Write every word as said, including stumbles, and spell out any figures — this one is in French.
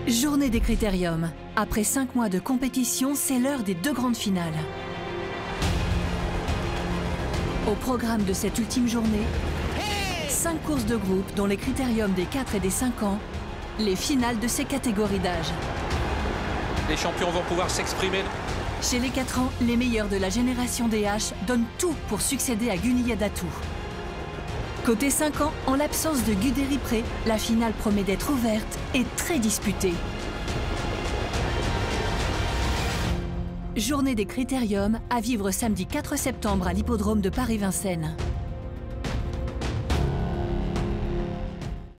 Journée des critériums. Après cinq mois de compétition, c'est l'heure des deux grandes finales. Au programme de cette ultime journée, cinq courses de groupe dont les critériums des quatre et des cinq ans, les finales de ces catégories d'âge. Les champions vont pouvoir s'exprimer. Chez les quatre ans, les meilleurs de la génération D H donnent tout pour succéder à Gunilla Datou. Côté cinq ans, en l'absence de Guderipré, la finale promet d'être ouverte et très disputée. Journée des critériums à vivre samedi quatre septembre à l'hippodrome de Paris-Vincennes.